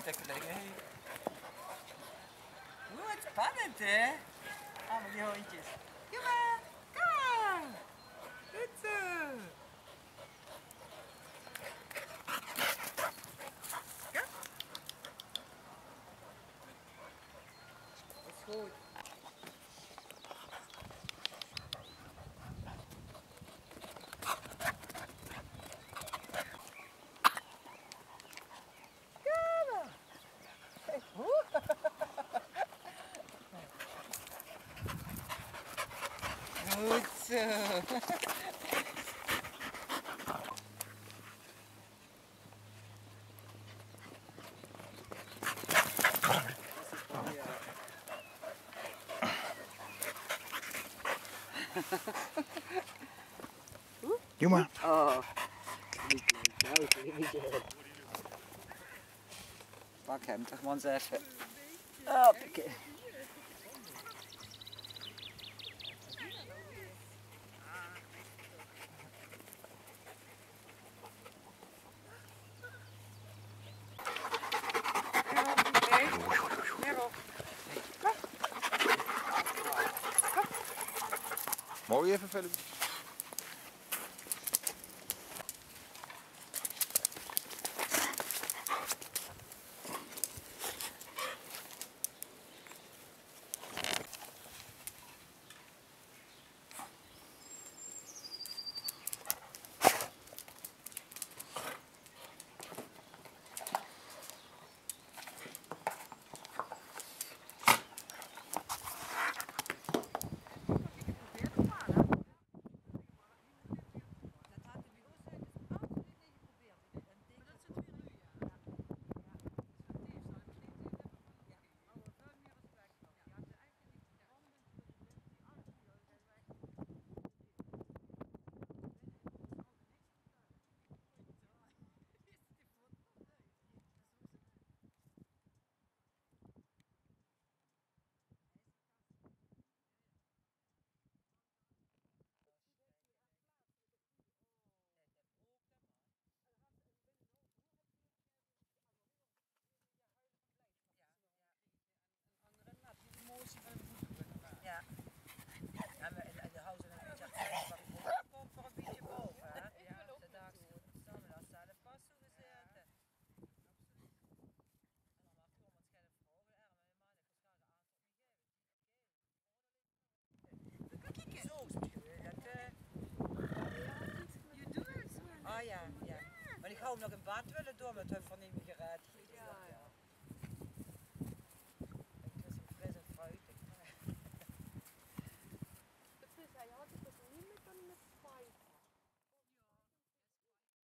even liggen. Hey. Wat spannend, hè? Allemaal die hondjes. Kom maar, kom maar. Goed zo. Kom. Dat is goed. Goed zo. Doe maar. Oh. Pak hem toch maar eens even. Hoppakee. Mooi even verder. Ja. Ja, maar de houden een beetje achter. Komt voor een beetje boven, hè? Ja, de dag staan we daar zelf vast zo gezeten. Zo, ah ja, ja. Maar ik ga hem nog in bad willen doen met hun van niet meer gered.